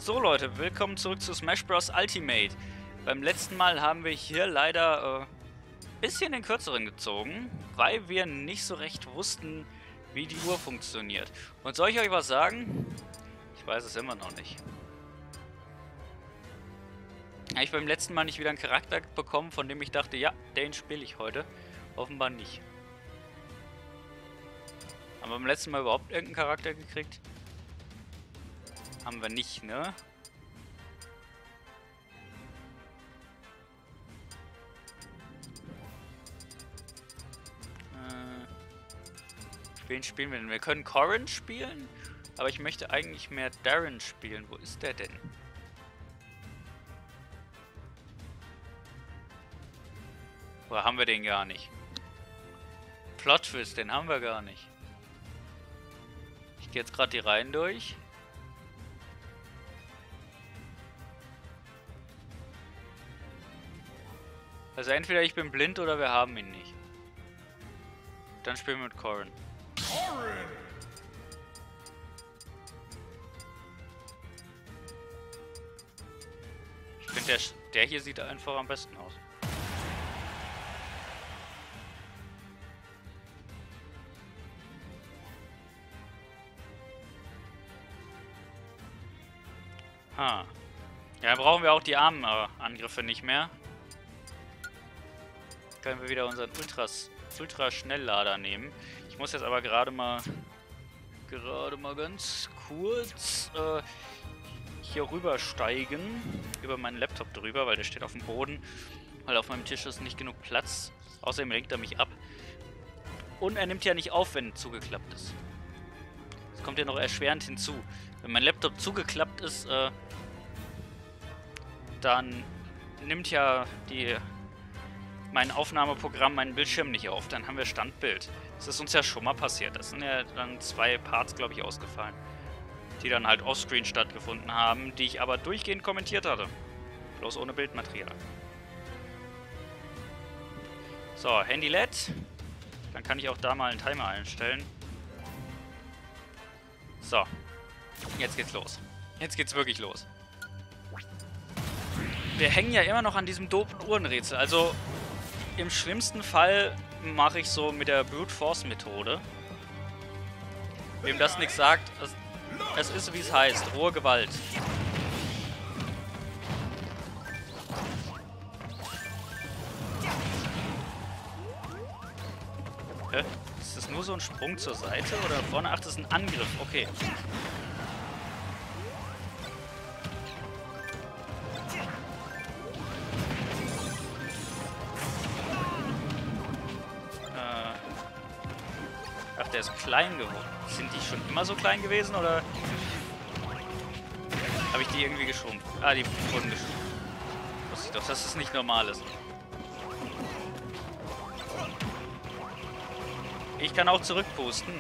So Leute, willkommen zurück zu Smash Bros. Ultimate. Beim letzten Mal haben wir hier leider ein bisschen den kürzeren gezogen, weil wir nicht so recht wussten, wie die Uhr funktioniert. Und soll ich euch was sagen? Ich weiß es immer noch nicht. Habe ich beim letzten Mal nicht wieder einen Charakter bekommen, von dem ich dachte, ja, den spiele ich heute? Offenbar nicht. Haben wir beim letzten Mal überhaupt irgendeinen Charakter gekriegt? Haben wir nicht, ne? Wen spielen wir denn? Wir können Corrin spielen, aber ich möchte eigentlich mehr Darren spielen. Wo ist der denn? Oder haben wir den gar nicht? Plot Twist, den haben wir gar nicht. Ich gehe jetzt gerade die Reihen durch. Also entweder ich bin blind oder wir haben ihn nicht. Dann spielen wir mit Corrin. Ich finde, der hier sieht einfach am besten aus. Ha. Ja, brauchen wir auch die Armenangriffe nicht mehr. Können wir wieder unseren Ultra-Schnelllader nehmen. Ich muss jetzt aber gerade mal ganz kurz hier rübersteigen, über meinen Laptop drüber, weil der steht auf dem Boden, weil auf meinem Tisch ist nicht genug Platz. Außerdem lenkt er mich ab. Und er nimmt ja nicht auf, wenn zugeklappt ist. Das kommt ja noch erschwerend hinzu. Wenn mein Laptop zugeklappt ist, dann nimmt ja mein Aufnahmeprogramm meinen Bildschirm nicht auf. Dann haben wir Standbild. Das ist uns ja schon mal passiert. Das sind ja dann 2 Parts, glaube ich, ausgefallen. Die dann halt offscreen stattgefunden haben, die ich aber durchgehend kommentiert hatte. Bloß ohne Bildmaterial. So, Handy LED. Dann kann ich auch da mal einen Timer einstellen. So. Jetzt geht's los. Jetzt geht's wirklich los. Wir hängen ja immer noch an diesem doofen Uhrenrätsel. Also, im schlimmsten Fall mache ich so mit der Brute Force Methode. Wem das nichts sagt, es ist wie es heißt. Rohe Gewalt. Hä? Ist das nur so ein Sprung zur Seite oder vorne? Ach, das ist ein Angriff. Okay. Ach, der ist klein geworden. Sind die schon immer so klein gewesen oder habe ich die irgendwie geschrumpft? Ah, die wurden geschrumpft. Wusste ich doch, dass das nicht normal ist. Ich kann auch zurückpusten.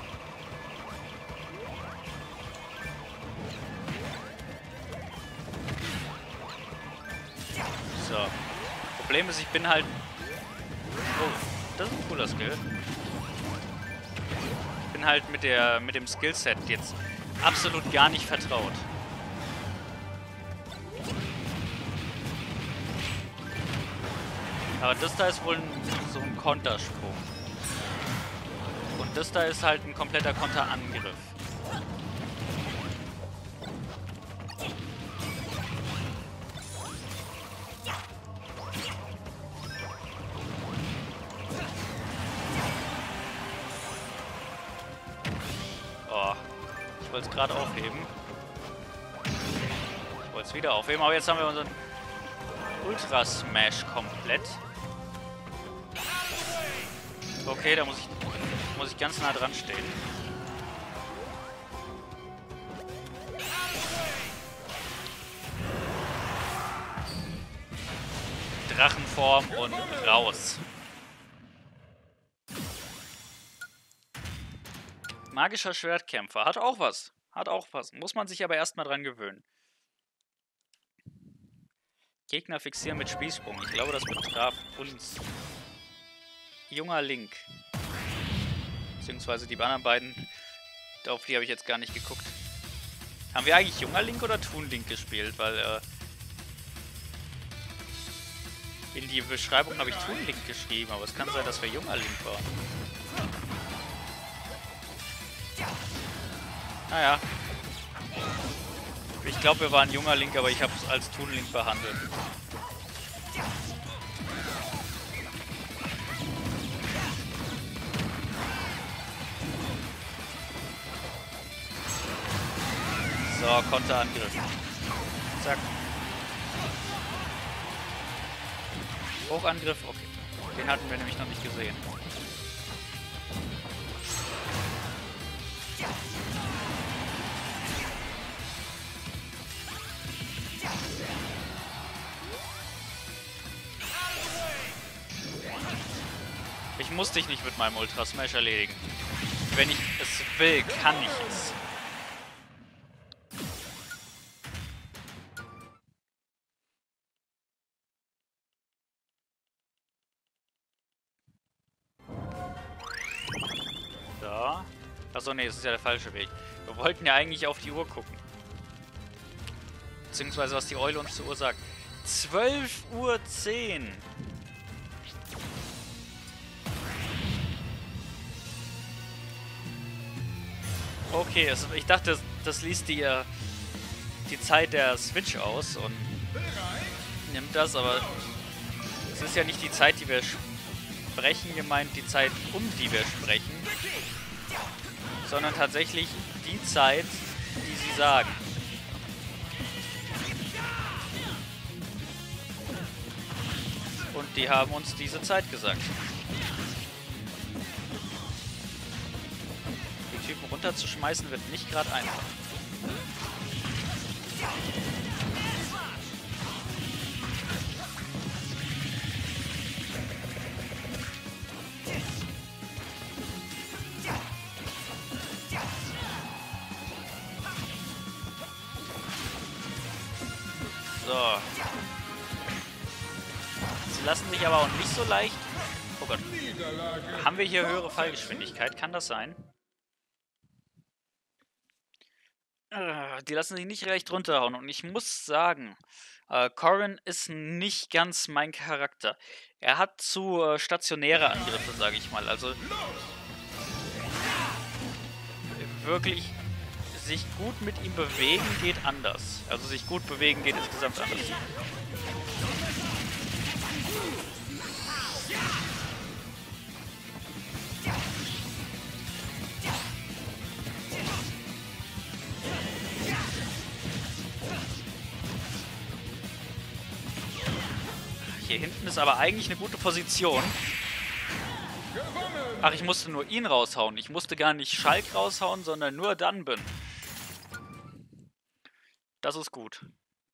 So. Problem ist, ich bin halt... Oh, das ist ein cooler Skill. Ich bin halt mit dem Skillset jetzt absolut gar nicht vertraut. Aber das da ist wohl so ein Kontersprung. Und das da ist halt ein kompletter Konterangriff. Oh, ich wollte es gerade aufheben. Ich wollte es wieder aufheben, aber jetzt haben wir unseren Ultra Smash komplett. Okay, da muss ich ganz nah dran stehen. Drachenform und raus. Magischer Schwertkämpfer. Hat auch was. Hat auch was. Muss man sich aber erstmal dran gewöhnen. Gegner fixieren mit Spießsprung. Ich glaube, das betraf uns. Junger Link. Beziehungsweise die anderen beiden. Auf die habe ich jetzt gar nicht geguckt. Haben wir eigentlich junger Link oder Toon Link gespielt? Weil, in die Beschreibung habe ich Toon Link geschrieben, aber es kann sein, dass wir junger Link waren. Naja. Ich glaube, wir waren junger Link, aber ich habe es als Toon Link behandelt. So, Konterangriff. Zack. Hochangriff, okay. Den hatten wir nämlich noch nicht gesehen. Ich muss dich nicht mit meinem Ultra Smash erledigen. Wenn ich es will, kann ich es. Da. Achso, nee, das ist ja der falsche Weg. Wir wollten ja eigentlich auf die Uhr gucken. Beziehungsweise, was die Eule uns zur Uhr sagt. 12:10 Uhr. Okay, ich dachte, das liest die Zeit der Switch aus und nimmt das, aber es ist ja nicht die Zeit, die wir sprechen, gemeint die Zeit, um die wir sprechen, sondern tatsächlich die Zeit, die sie sagen. Und die haben uns diese Zeit gesagt. Die Typen runterzuschmeißen wird nicht gerade einfach. So. Sie lassen sich aber auch nicht so leicht... Oh Gott. Haben wir hier höhere Fallgeschwindigkeit? Kann das sein? Die lassen sich nicht leicht runterhauen. Und ich muss sagen, Corrin ist nicht ganz mein Charakter. Er hat zu stationäre Angriffe, sage ich mal. Also wirklich sich gut mit ihm bewegen geht anders. Also sich gut bewegen geht insgesamt anders. Hier hinten ist aber eigentlich eine gute Position. Ach, ich musste nur ihn raushauen. Ich musste gar nicht Schalk raushauen, sondern nur Dunban. Das ist gut.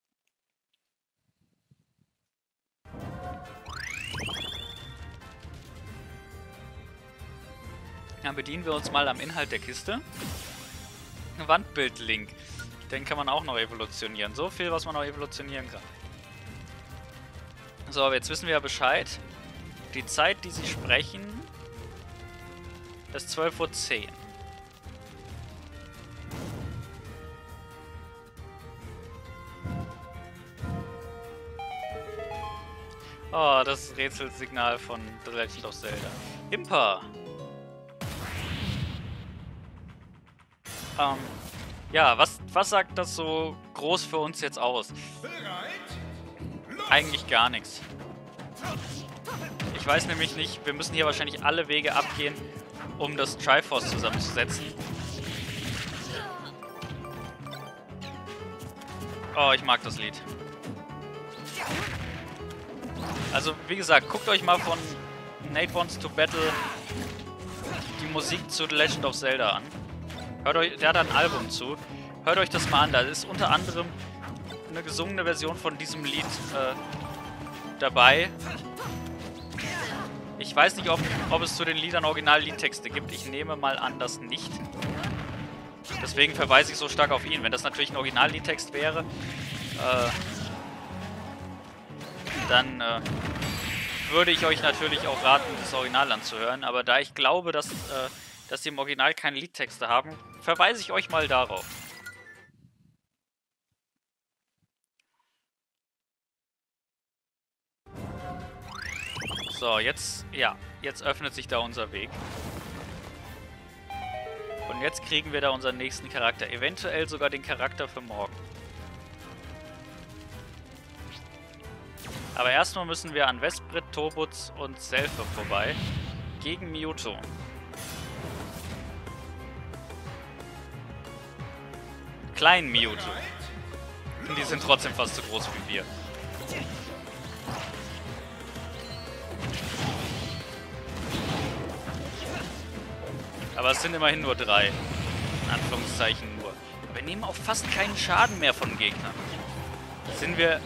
Dann bedienen wir uns mal am Inhalt der Kiste. Wandbild-Link. Den kann man auch noch evolutionieren. So viel, was man noch evolutionieren kann. So, aber jetzt wissen wir ja Bescheid. Die Zeit, die sie sprechen, ist 12:10 Uhr. Oh, das Rätselsignal von The Legend of Zelda. Impa! Ja, was sagt das so groß für uns jetzt aus? Eigentlich gar nichts. Ich weiß nämlich nicht, wir müssen hier wahrscheinlich alle Wege abgehen, um das Triforce zusammenzusetzen. Oh, ich mag das Lied. Also, wie gesagt, guckt euch mal von Nate Wants to Battle die Musik zu The Legend of Zelda an. Hört euch, der hat da ein Album zu. Hört euch das mal an. Da ist unter anderem eine gesungene Version von diesem Lied dabei. Ich weiß nicht, ob es zu den Liedern Original-Liedtexte gibt. Ich nehme mal an, dass nicht. Deswegen verweise ich so stark auf ihn. Wenn das natürlich ein Original-Liedtext wäre, dann würde ich euch natürlich auch raten, das Original anzuhören. Aber da ich glaube, dass sie im Original keine Liedtexte haben, verweise ich euch mal darauf. So, jetzt, ja, jetzt öffnet sich da unser Weg. Und jetzt kriegen wir da unseren nächsten Charakter. Eventuell sogar den Charakter für morgen. Aber erstmal müssen wir an Vesprit, Torbutz und Selphe vorbei. Gegen Mewtwo. Kleinen Mewtwo. Und die sind trotzdem fast so groß wie wir. Aber es sind immerhin nur 3. In Anführungszeichen nur. Wir nehmen auch fast keinen Schaden mehr von Gegnern. Sind wir...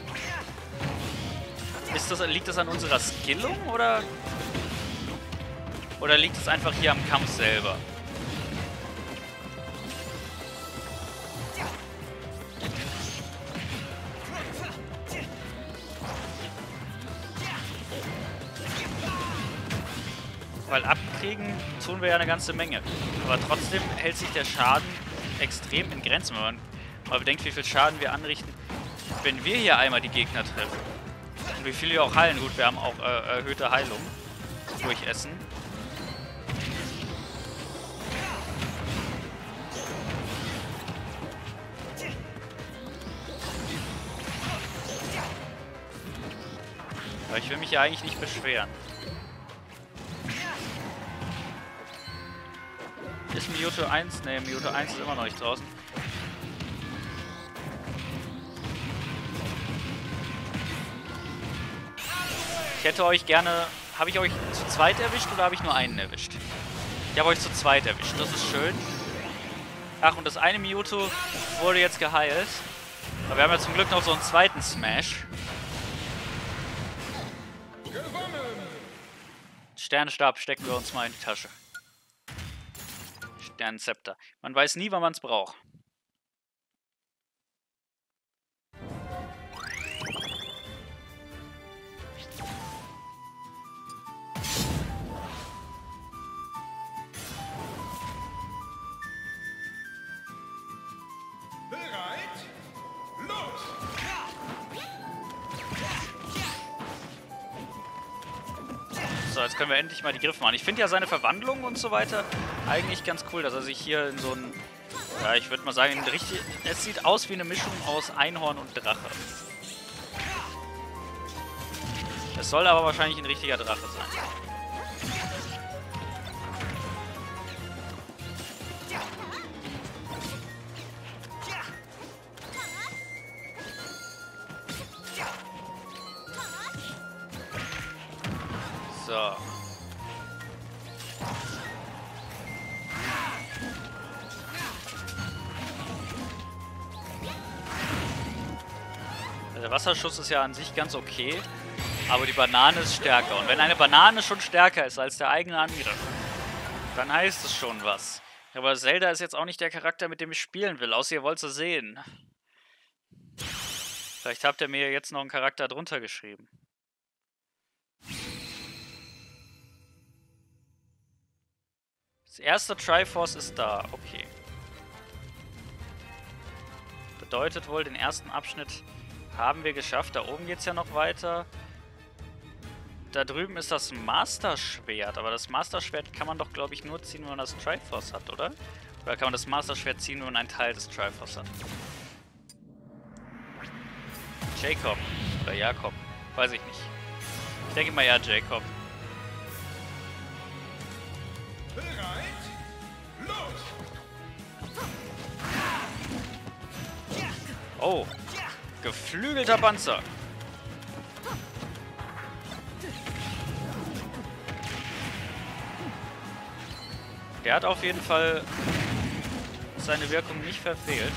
liegt das an unserer Skillung oder liegt es einfach hier am Kampf selber? Weil abkriegen tun wir ja eine ganze Menge. Aber trotzdem hält sich der Schaden extrem in Grenzen, wenn man mal bedenkt, wie viel Schaden wir anrichten, wenn wir hier einmal die Gegner treffen. Und wie viel wir auch heilen. Gut, wir haben auch erhöhte Heilung durch Essen. Aber ich will mich ja eigentlich nicht beschweren. Ist Mewtwo 1? Ne, Mewtwo 1 ist immer noch nicht draußen. Ich hätte euch gerne... Habe ich euch zu zweit erwischt oder habe ich nur einen erwischt? Ich habe euch zu zweit erwischt, das ist schön. Ach, und das eine Mewtwo wurde jetzt geheilt. Aber wir haben ja zum Glück noch so einen zweiten Smash. Sternenstab stecken wir uns mal in die Tasche. Sternenzepter. Man weiß nie, wann man es braucht. So, jetzt können wir endlich mal die Griffe machen. Ich finde ja seine Verwandlung und so weiter eigentlich ganz cool, dass er sich hier in so ein... Ja, ich würde mal sagen, es sieht aus wie eine Mischung aus Einhorn und Drache. Es soll aber wahrscheinlich ein richtiger Drache sein. So. Der Wasserschuss ist ja an sich ganz okay, aber die Banane ist stärker. Und wenn eine Banane schon stärker ist als der eigene Angriff, dann heißt es schon was. Aber Zelda ist jetzt auch nicht der Charakter, mit dem ich spielen will, außer ihr wollt es sehen. Vielleicht habt ihr mir jetzt noch einen Charakter drunter geschrieben. Das erste Triforce ist da, okay. Bedeutet wohl, den ersten Abschnitt haben wir geschafft. Da oben geht es ja noch weiter. Da drüben ist das Master-Schwert, aber das Master-Schwert kann man doch, glaube ich, nur ziehen, wenn man das Triforce hat, oder? Oder kann man das Master-Schwert ziehen, wenn man einen Teil des Triforce hat? Jacob. Oder Jakob. Weiß ich nicht. Ich denke mal ja, Jacob. Oh. Geflügelter Panzer. Der hat auf jeden Fall seine Wirkung nicht verfehlt.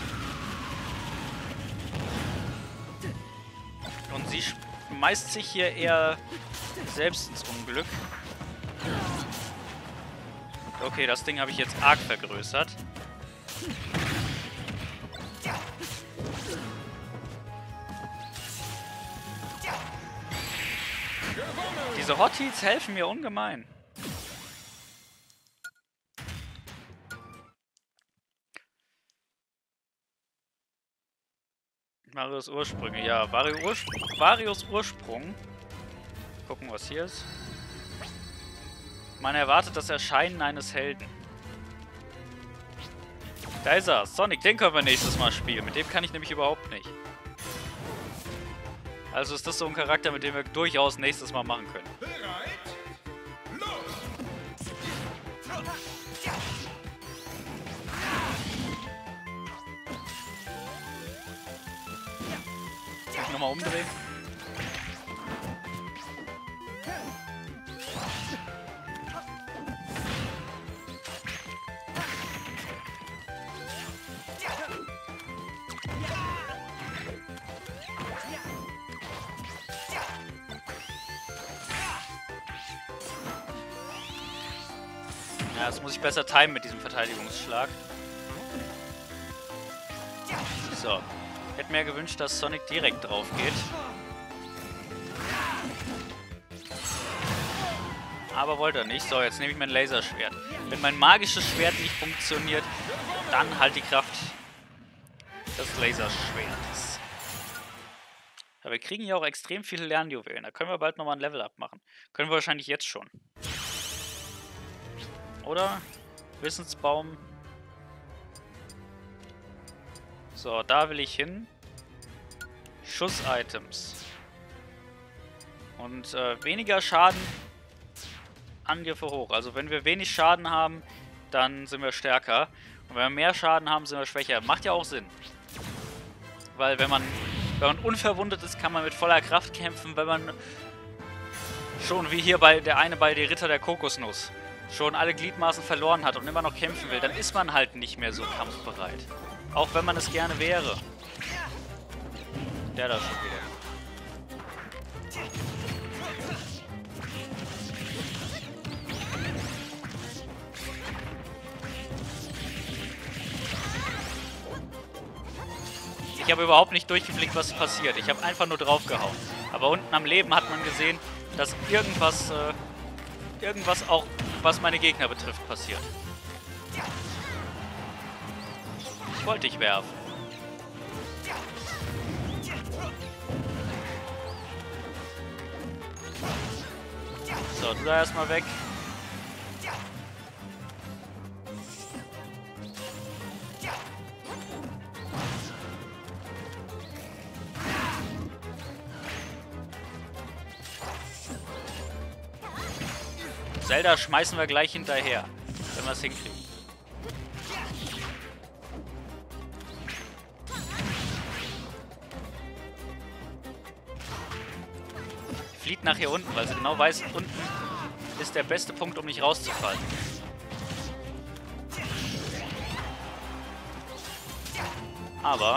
Und sie schmeißt sich hier eher selbst ins Unglück. Okay, das Ding habe ich jetzt arg vergrößert. Diese Hotties helfen mir ungemein. Varios Ursprünge, ja. Varios Ursprung. Gucken, was hier ist. Man erwartet das Erscheinen eines Helden. Da ist er. Sonic, den können wir nächstes Mal spielen. Mit dem kann ich nämlich überhaupt nicht. Also ist das so ein Charakter, mit dem wir durchaus nächstes Mal machen können. Kann ich nochmal umdrehen? Ja, das muss ich besser timen mit diesem Verteidigungsschlag. So. Ich hätte mir gewünscht, dass Sonic direkt drauf geht. Aber wollte er nicht. So, jetzt nehme ich mein Laserschwert. Wenn mein magisches Schwert nicht funktioniert, dann halt die Kraft des Laserschwertes. Aber wir kriegen ja auch extrem viele Lernjuwelen. Da können wir bald nochmal ein Level-Up machen. Können wir wahrscheinlich jetzt schon. Oder? Wissensbaum. So, da will ich hin. Schuss-Items. Und weniger Schaden. Angriffe hoch. Also wenn wir wenig Schaden haben, dann sind wir stärker. Und wenn wir mehr Schaden haben, sind wir schwächer. Macht ja auch Sinn. Weil wenn man unverwundet ist, kann man mit voller Kraft kämpfen. Wenn man schon wie hier bei der Ritter der Kokosnuss schon alle Gliedmaßen verloren hat und immer noch kämpfen will, dann ist man halt nicht mehr so kampfbereit. Auch wenn man es gerne wäre. Der da schon wieder. Ich habe überhaupt nicht durchgeblickt, was passiert. Ich habe einfach nur draufgehauen. Aber unten am Leben hat man gesehen, dass irgendwas auch, was meine Gegner betrifft, passiert. Ich wollte dich werfen. So, du da erstmal weg. Zelda schmeißen wir gleich hinterher, wenn wir es hinkriegen. Flieht nach hier unten, weil sie genau weiß, unten ist der beste Punkt, um nicht rauszufallen. Aber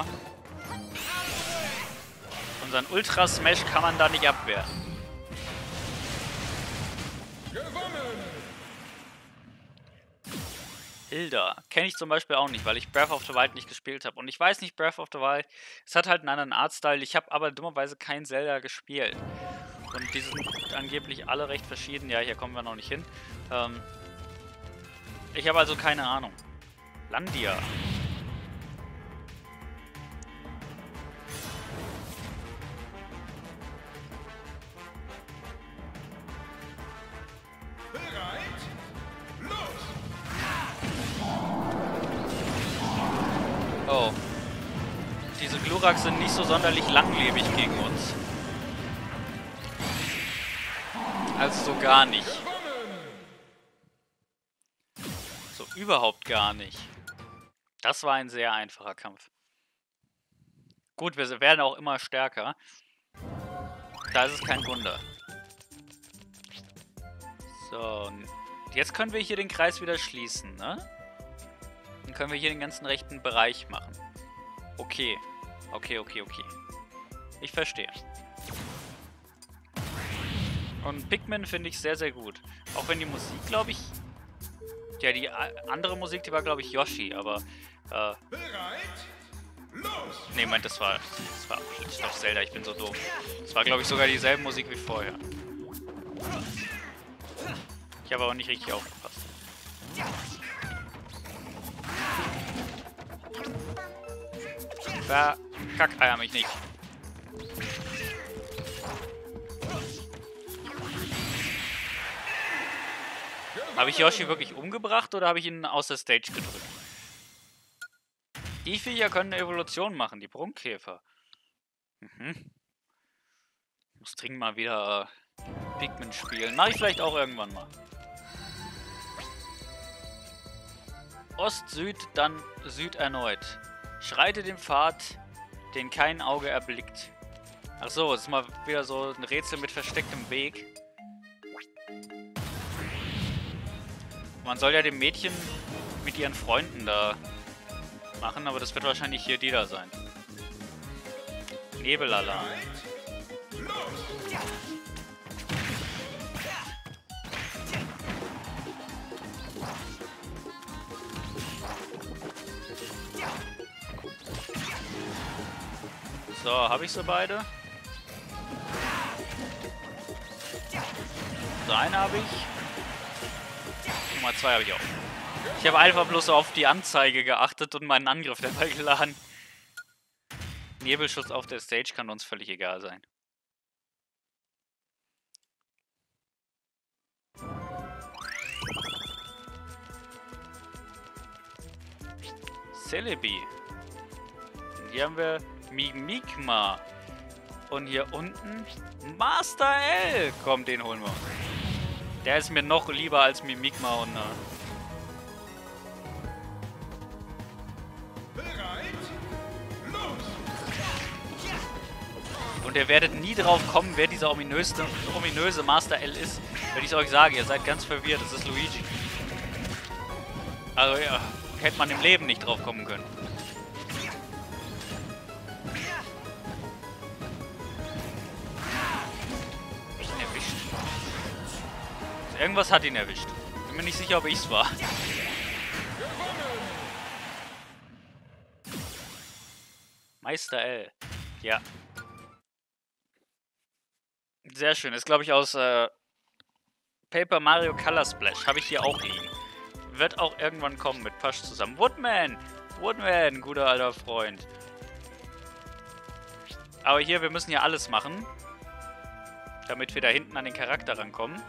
unseren Ultra Smash kann man da nicht abwehren. Hilda. Kenne ich zum Beispiel auch nicht, weil ich Breath of the Wild nicht gespielt habe. Und ich weiß nicht, Breath of the Wild, es hat halt einen anderen Artstyle. Ich habe aber dummerweise kein Zelda gespielt. Und die sind angeblich alle recht verschieden. Ja, hier kommen wir noch nicht hin. Ich habe also keine Ahnung. Landia. Oh. Diese Gluraks sind nicht so sonderlich langlebig gegen uns. Also so gar nicht. So überhaupt gar nicht. Das war ein sehr einfacher Kampf. Gut, wir werden auch immer stärker. Da ist es kein Wunder. So, jetzt können wir hier den Kreis wieder schließen, ne? Dann können wir hier den ganzen rechten Bereich machen. Okay. Okay. Ich verstehe. Und Pikmin finde ich sehr, sehr gut. Auch wenn die Musik, glaube ich... Ja, die andere Musik, die war, glaube ich, Yoshi, aber... Nee, Moment, das war doch Zelda, ich bin so doof. Das war, glaube ich, sogar dieselbe Musik wie vorher. Ich habe aber nicht richtig aufgepasst. Verkackeier mich nicht. Habe ich Yoshi wirklich umgebracht oder habe ich ihn aus der Stage gedrückt? Die Viecher können eine Evolution machen, die Brunnkäfer. Mhm. Muss dringend mal wieder Pikmin spielen. Mache ich vielleicht auch irgendwann mal. Ost, Süd, dann Süd erneut. Schreite den Pfad, den kein Auge erblickt. Ach so, das ist mal wieder so ein Rätsel mit verstecktem Weg. Man soll ja dem Mädchen mit ihren Freunden da machen, aber das wird wahrscheinlich hier die da sein. Nebelalarm. So, habe ich so beide? So, eine habe ich. Nummer 2 habe ich auch. Ich habe einfach bloß auf die Anzeige geachtet und meinen Angriff dabei geladen. Nebelschutz auf der Stage kann uns völlig egal sein. Celebi. Hier haben wir Mimikma. Und hier unten Master L. Komm, den holen wir. Der ist mir noch lieber als Mimikma und Und ihr werdet nie drauf kommen, wer dieser ominöse Master L ist. Wenn ich es euch sage, ihr seid ganz verwirrt, das ist Luigi. Also ja, hätte man im Leben nicht drauf kommen können. Ihn erwischt. Also irgendwas hat ihn erwischt. Bin mir nicht sicher, ob ich's war. Meister L. Ja. Sehr schön. Ist, glaube ich, aus Paper Mario Color Splash. Habe ich hier auch liegen. Wird auch irgendwann kommen mit Pasch zusammen. Woodman! Woodman, guter alter Freund. Aber hier, wir müssen ja alles machen. Damit wir da hinten an den Charakter rankommen.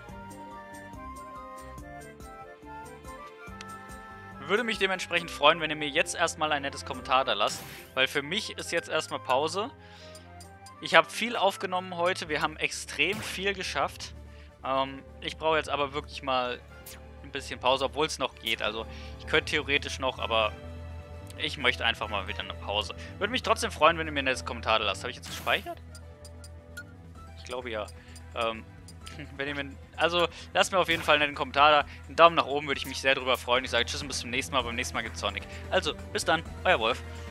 Würde mich dementsprechend freuen, wenn ihr mir jetzt erstmal ein nettes Kommentar da lasst. Weil für mich ist jetzt erstmal Pause. Ich habe viel aufgenommen heute. Wir haben extrem viel geschafft. Ich brauche jetzt aber wirklich mal ein bisschen Pause, obwohl es noch geht. Also ich könnte theoretisch noch, aber ich möchte einfach mal wieder eine Pause. Würde mich trotzdem freuen, wenn ihr mir ein nettes Kommentar da lasst. Habe ich jetzt gespeichert? Ich glaube ja. Wenn ihr mir, also lasst mir auf jeden Fall einen netten Kommentar da. Einen Daumen nach oben würde ich mich sehr drüber freuen. Ich sage tschüss und bis zum nächsten Mal. Beim nächsten Mal gibt's Sonic. Also, bis dann, euer Wolf.